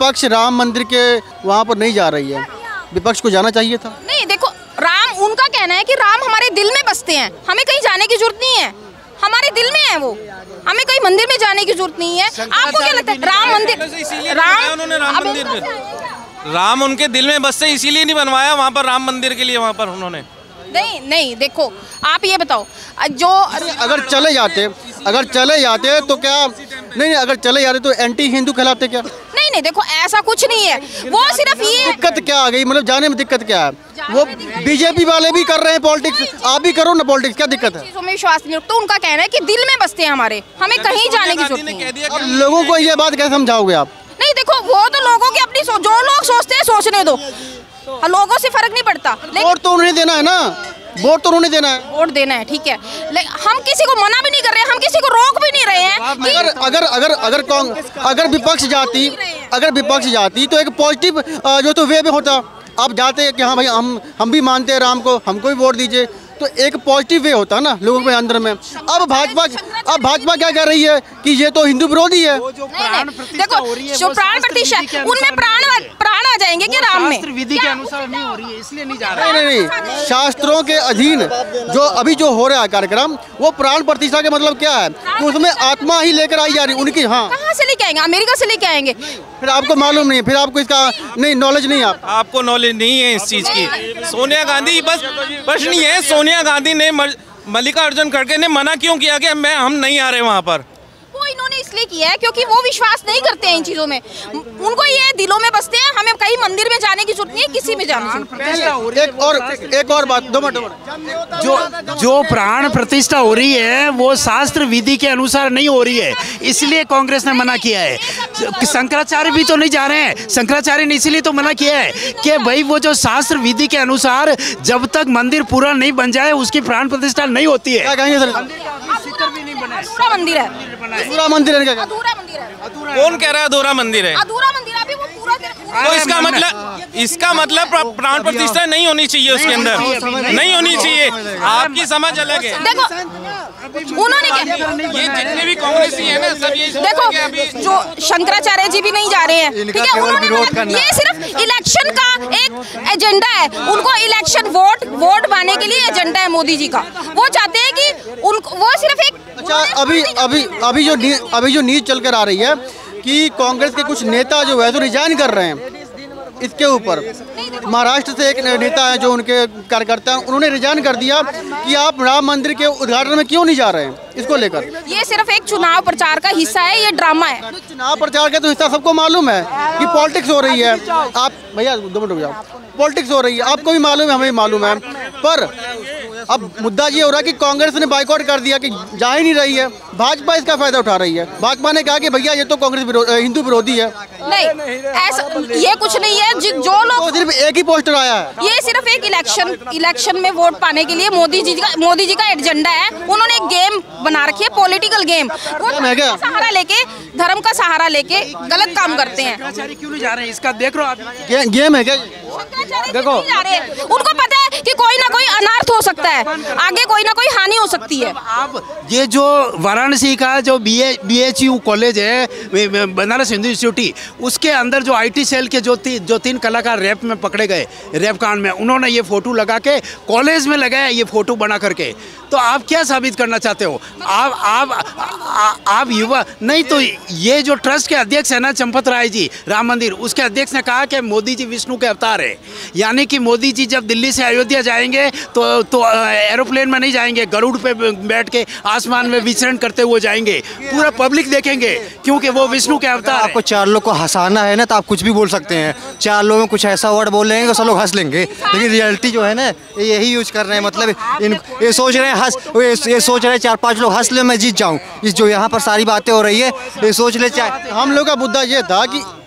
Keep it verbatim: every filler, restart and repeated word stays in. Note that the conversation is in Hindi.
विपक्ष राम मंदिर के वहाँ पर नहीं जा रही है, विपक्ष को जाना चाहिए था। नहीं देखो, राम, उनका कहना है कि राम हमारे दिल में बसते हैं, हमें कहीं जाने की जरूरत नहीं है, हमारे दिल में है वो, हमें कहीं मंदिर में जाने की जरूरत नहीं है। आपको क्या लगता है राम मंदिर, राम उन्होंने राम मंदिर में, राम उनके दिल में बसते इसीलिए नहीं बनवाया वहाँ पर राम मंदिर के लिए, वहाँ पर उन्होंने नहीं नहीं देखो, आप ये बताओ, जो अगर चले जाते अगर चले जाते तो क्या नहीं नहीं अगर चले जाते तो एंटी हिंदू कहलाते क्या? नहीं नहीं देखो, ऐसा कुछ नहीं है, वो सिर्फ ये दिक्कत क्या आ गई, मतलब जाने में दिक्कत क्या है? वो बीजेपी वाले भी कर रहे हैं पॉलिटिक्स, आप भी करो ना पॉलिटिक्स, क्या दिक्कत है? चीजों में विश्वास नहीं रखते, उनका कहना है कि दिल में बसते हैं हमारे, हमें कहीं जाने की जरूरत नहीं है। अब लोगों को ये बात कैसे समझाओगे आप? नहीं देखो, वो तो लोगों की अपनी सोच, जो लोग सोचते हैं सोचने दो, लोगों से फर्क नहीं पड़ता। वोट तो उन्हें देना है ना, वोट तो उन्हें देना है, वोट देना है, ठीक है, हम किसी को मना भी नहीं कर रहे हैं, हम किसी को रोक भी नहीं रहे हैं। अगर अगर अगर अगर कांग्रेस अगर विपक्ष जाती अगर विपक्ष जाती तो एक पॉजिटिव जो तो वे में होता, आप जाते कि हाँ भाई हम हम भी मानते हैं राम को, हमको भी वोट दीजिए, तो एक पॉजिटिव वे होता ना लोगों के अंदर में। अब भाजपा अब भाजपा क्या कर रही है कि ये तो हिंदू विरोधी है। नहीं, नहीं, देखो, जो प्राण प्रतिष्ठा उनमें प्राण प्राण आ जाएंगे क्या राम में? विधि के अनुसार नहीं हो रही है, इसलिए नहीं जा रहा है। नहीं नहीं नहीं शास्त्रों के अधीन जो अभी जो हो रहा है कार्यक्रम, वो प्राण प्रतिष्ठा का मतलब क्या है कि उसमें आत्मा ही लेकर आई जा रही उनकी। हाँ, कहाँ से लेके आएंगे? अमेरिका से लेके आएंगे? फिर आपको मालूम नहीं, फिर आपको इसका नहीं नॉलेज नहीं, आप आपको नॉलेज नहीं है इस चीज की। सोनिया गांधी बस बस नहीं है, सोनिया गांधी ने मल्लिकार्जुन खड़गे ने मना क्यों किया कि मैं हम नहीं आ रहे वहाँ पर? वो इन्होंने इसलिए किया है क्योंकि वो विश्वास नहीं करते हैं इन चीजों में, उनको ये दिलों में बसते हैं, हमें कहीं मंदिर में जाने की जरूरत नहीं है, किसी में जाने की जरूरत। एक और एक और बात, दो मिनट, जो जो प्राण प्रतिष्ठा हो रही है वो शास्त्र विधि के अनुसार नहीं हो रही है, इसलिए कांग्रेस ने मना किया है। शंकराचार्य भी तो नहीं जा रहे हैं, शंकराचार्य ने इसीलिए तो मना किया है कि भाई वो जो शास्त्र विधि के अनुसार जब तक मंदिर पूरा नहीं बन जाए उसकी प्राण प्रतिष्ठा नहीं होती है। क्या कहेंगे सर? अधूरा मंदिर है, अधूरा मंदिर है, क्या अधूरा मंदिर है। कौन कह रहा है अधूरा मंदिर है? अधूरा मंदिर अभी वो पूरा तो इसका मतलब इसका मतलब प्राण प्रतिष्ठा नहीं होनी चाहिए उसके अंदर, नहीं होनी चाहिए। आपकी समझ अलग है। देखो उन्होंने क्या, ये जितने भी कांग्रेसी है ना सब ये देखो, जो शंकराचार्य जी भी नहीं जा रहे हैं, ठीक है, उन्होंने ये सिर्फ इलेक्शन का एक एजेंडा है, उनको इलेक्शन वोट वोट पाने के लिए एजेंडा है मोदी जी का। वो चाहते हैं कि उनको वो सिर्फ एक अच्छा अभी अभी अभी जो अभी जो न्यूज चल कर आ रही है कि कांग्रेस के कुछ नेता जो है तो रिजाइन कर रहे हैं इसके ऊपर। महाराष्ट्र से एक नेता है जो उनके कार्यकर्ता हैं, उन्होंने रिजाइन कर दिया कि आप राम मंदिर के उद्घाटन में क्यों नहीं जा रहे हैं, इसको लेकर। ये सिर्फ एक चुनाव प्रचार का हिस्सा है, ये ड्रामा है। चुनाव प्रचार का तो हिस्सा सबको मालूम है कि पॉलिटिक्स हो रही है। आप भैया दो मिनट रुक जाओ, पॉलिटिक्स हो रही है, आपको भी मालूम है, हमें भी मालूम है, पर अब मुद्दा ये हो रहा है कि कांग्रेस ने बाइकआउट कर दिया कि जा ही नहीं रही है, भाजपा इसका फायदा उठा रही है। भाजपा ने कहा कि भैया ये तो कांग्रेस हिंदू विरोधी है। नहीं, ऐसा ये कुछ नहीं है। जो लोग तो सिर्फ एक ही पोस्टर आया है, ये सिर्फ एक इलेक्शन इलेक्शन में वोट पाने के लिए मोदी जी का मोदी जी का एजेंडा है। उन्होंने एक गेम बना रखी है, पॉलिटिकल गेम, वो सहारा लेके, धर्म का सहारा लेके गलत काम करते हैं। क्यों नहीं जा रहे हैं इसका देख लो आप, गे, गेम है क्या? देखो, उनको पता है कि कोई ना कोई अनर्थ हो सकता है, आगे कोई ना कोई हानि हो सकती है। आप ये जो वाराणसी का जो B B H U college है, बनारस हिंदू इंस्टीट्यूट, उसके अंदर जो आईटी सेल के जो ती, जो तीन कलाकार रैप में पकड़े गए, रैप कांड में, उन्होंने ये फोटो लगा के कॉलेज में लगाया, ये फोटो बना करके। तो आप क्या साबित करना चाहते हो? आप आप आप युवा नहीं तो ये जो ट्रस्ट के अध्यक्ष है ना चंपत राय जी, राम मंदिर, उसके अध्यक्ष ने कहा कि मोदी जी विष्णु के अवतार है, यानी कि मोदी जी जब दिल्ली से अयोध्या जाएंगे तो तो एरोप्लेन में नहीं जाएंगे, गरुड़ पे बैठ के आसमान में विचरण करते हुए जाएंगे, पूरा पब्लिक देखेंगे, क्योंकि वो विष्णु के अवतार है। आपको चार लोग को हंसाना है ना तो आप कुछ भी बोल सकते हैं, चार लोगों कुछ ऐसा वर्ड बोल लेंगे तो सब लोग हंस लेंगे, लेकिन रियलिटी जो है ना यही यूज कर रहे हैं। मतलब इन ये सोच रहे हैं हंस ये सोच रहे हैं चार पांच लोग हंस ले मैं जीत जाऊँ, इस जो यहाँ पर सारी बातें हो रही है ये सोच ले। चाहे हम लोग का मुद्दा ये था कि